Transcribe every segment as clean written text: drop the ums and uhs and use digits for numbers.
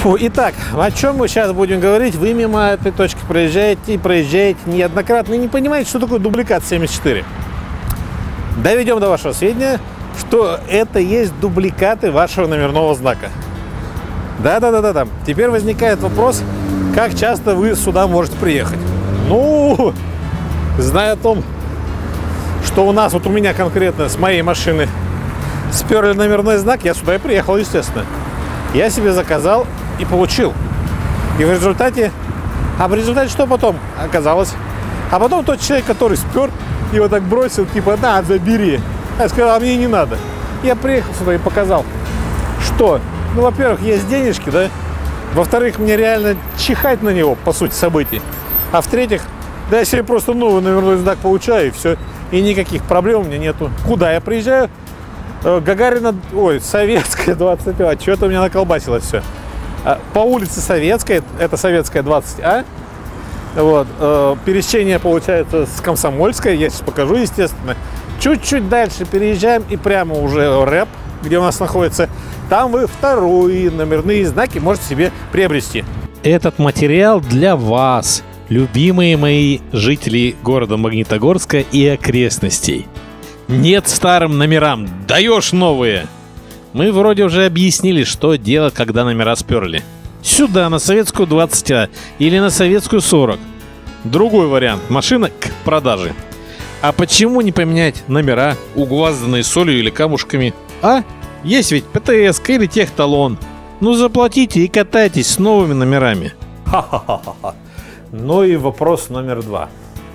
Фу, итак, о чем мы сейчас будем говорить? Вы мимо этой точки проезжаете и проезжаете неоднократно и не понимаете, что такое дубликат 74. Доведем до вашего сведения, что это есть дубликаты вашего номерного знака. Да. Теперь возникает вопрос, как часто вы сюда можете приехать. Ну, зная о том, что у нас, вот у меня конкретно с моей машины сперли номерной знак, я сюда и приехал, естественно. Я себе заказал и получил. И в результате что потом оказалось? А потом тот человек, который спер, его так бросил, типа, на, забери. Я сказал, а мне не надо. Я приехал сюда и показал, что, ну, во-первых, есть денежки, да? Во-вторых, мне реально чихать на него, по сути, событий. А в-третьих, да, я себе просто новый номерной знак получаю, и все. И никаких проблем у меня нету. Куда я приезжаю? Гагарина, ой, Советская, 25. Что-то у меня наколбасилось все. По улице Советская, это Советская, 20А. Вот. Пересечение получается с Комсомольской. Я сейчас покажу, естественно. Чуть-чуть дальше переезжаем и прямо уже рэп, где у нас находится. Там вы вторые номерные знаки можете себе приобрести. Этот материал для вас, любимые мои жители города Магнитогорска и окрестностей. Нет старым номерам, даешь новые. Мы вроде уже объяснили, что делать, когда номера сперли. Сюда, на Советскую 20А или на Советскую 40. Другой вариант. Машина к продаже. А почему не поменять номера, углазанные солью или камушками? А? Есть ведь ПТС или техталон. Ну заплатите и катайтесь с новыми номерами. Ха-ха-ха-ха. Ну и вопрос номер два.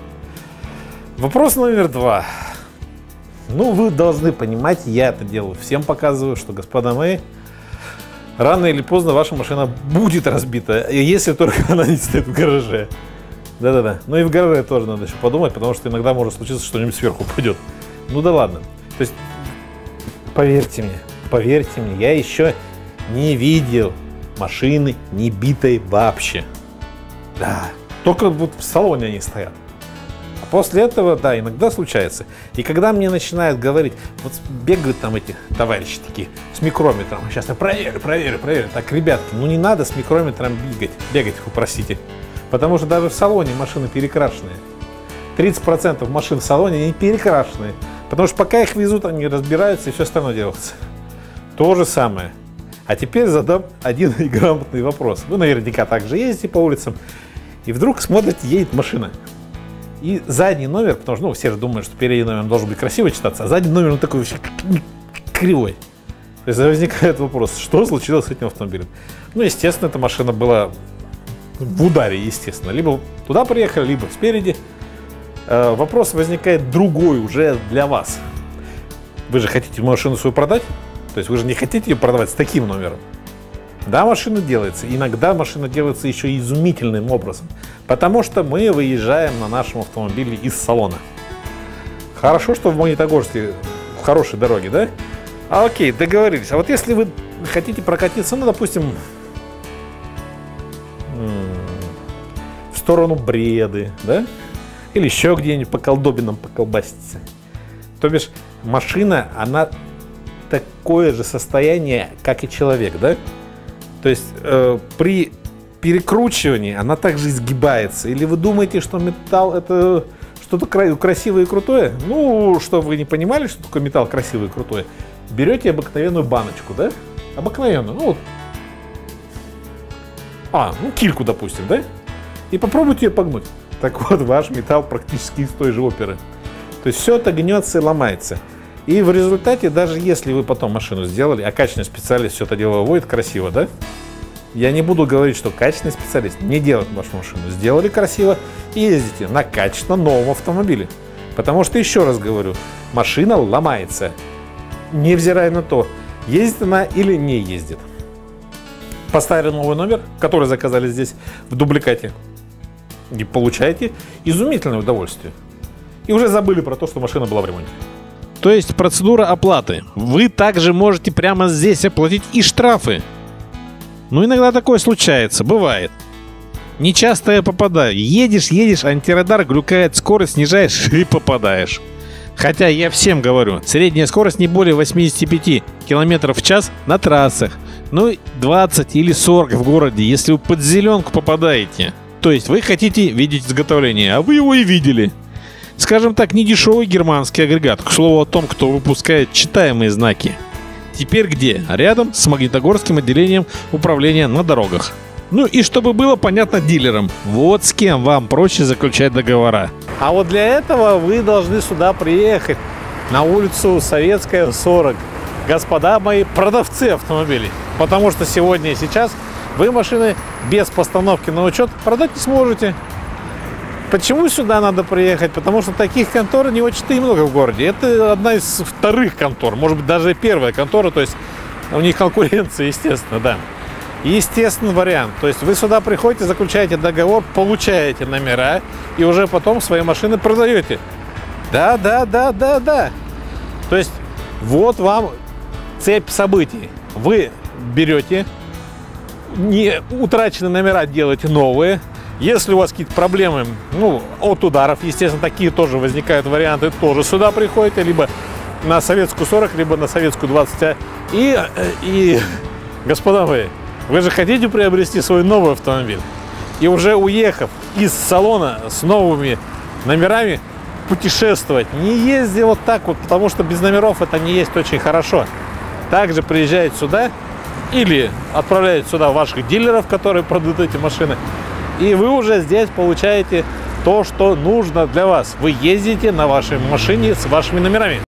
Вопрос номер два. Ну, вы должны понимать, я это делаю, всем показываю, что, господа мои, рано или поздно ваша машина будет разбита, если только она не стоит в гараже. Да-да-да. Ну и в гараже тоже надо еще подумать, потому что иногда может случиться, что что-нибудь сверху упадет. Ну да ладно. То есть, поверьте мне, я еще не видел машины не битой вообще. Да. Только вот в салоне они стоят. После этого, да, иногда случается. И когда мне начинают говорить, вот бегают там эти товарищи такие с микрометром, сейчас я проверю. Так, ребятки, ну не надо с микрометром бегать, вы простите. Потому что даже в салоне машины перекрашенные. 30% машин в салоне не перекрашенные. Потому что пока их везут, они разбираются и все остальное делается. То же самое. А теперь задам один грамотный вопрос. Вы наверняка также ездите по улицам, и вдруг смотрите, едет машина. И задний номер, потому что, ну, все же думают, что передний номер должен быть красиво читаться, а задний номер, он такой вообще кривой. То есть возникает вопрос, что случилось с этим автомобилем? Ну, естественно, эта машина была в ударе, естественно. Либо туда приехали, либо спереди. Вопрос возникает другой уже для вас. Вы же хотите машину свою продать? То есть вы же не хотите ее продавать с таким номером? Да, машина делается. Иногда машина делается еще изумительным образом. Потому что мы выезжаем на нашем автомобиле из салона. Хорошо, что в Магнитогорске в хорошей дороге, да? А окей, договорились. А вот если вы хотите прокатиться, ну, допустим, в сторону Бреды, да? Или еще где-нибудь по колдобинам поколбаситься. То бишь, машина, она такое же состояние, как и человек, да? То есть при перекручивании она также изгибается. Или вы думаете, что металл это что-то красивое и крутое? Ну, чтобы вы не понимали, что такое металл красивый и крутой, берете обыкновенную баночку, да? Обыкновенную, ну, кильку, допустим, да? И попробуйте ее погнуть. Так вот, ваш металл практически из той же оперы. То есть все это гнется и ломается. И в результате, даже если вы потом машину сделали, а качественный специалист все это дело выводит красиво, да? Я не буду говорить, что качественный специалист не делает вашу машину. Сделали красиво и ездите на качественно новом автомобиле. Потому что, еще раз говорю, машина ломается, невзирая на то, ездит она или не ездит. Поставили новый номер, который заказали здесь в дубликате, и получаете изумительное удовольствие. И уже забыли про то, что машина была в ремонте. То есть процедура оплаты. Вы также можете прямо здесь оплатить и штрафы. Ну, иногда такое случается, бывает. Не часто я попадаю. Едешь, антирадар глюкает, скорость снижаешь и попадаешь. Хотя я всем говорю, средняя скорость не более 85 км в час на трассах. Ну, 20 или 40 в городе, если вы под зеленку попадаете. То есть вы хотите видеть изготовление, а вы его и видели. Скажем так, не дешевый германский агрегат. К слову о том, кто выпускает читаемые знаки. Теперь где? Рядом с Магнитогорским отделением управления на дорогах. Ну и чтобы было понятно дилерам, вот с кем вам проще заключать договора. А вот для этого вы должны сюда приехать, на улицу Советская, 40. Господа мои продавцы автомобилей. Потому что сегодня и сейчас вы машины без постановки на учет продать не сможете. Почему сюда надо приехать? Потому что таких контор не очень-то и много в городе. Это одна из вторых контор, может быть, даже первая контора. То есть у них конкуренция, естественно, да. Естественный вариант. То есть вы сюда приходите, заключаете договор, получаете номера и уже потом свои машины продаете. Да. То есть вот вам цепь событий. Вы берете, не утраченные номера делаете новые. Если у вас какие-то проблемы, от ударов, естественно, такие тоже возникают варианты, тоже сюда приходите, либо на Советскую 40, либо на Советскую 20. И господа мои, вы же хотите приобрести свой новый автомобиль. И уже уехав из салона с новыми номерами, путешествовать, не ездя вот так вот, потому что без номеров это не есть очень хорошо. Также приезжаете сюда или отправляете сюда ваших дилеров, которые продают эти машины. И вы уже здесь получаете то, что нужно для вас. Вы ездите на вашей машине с вашими номерами.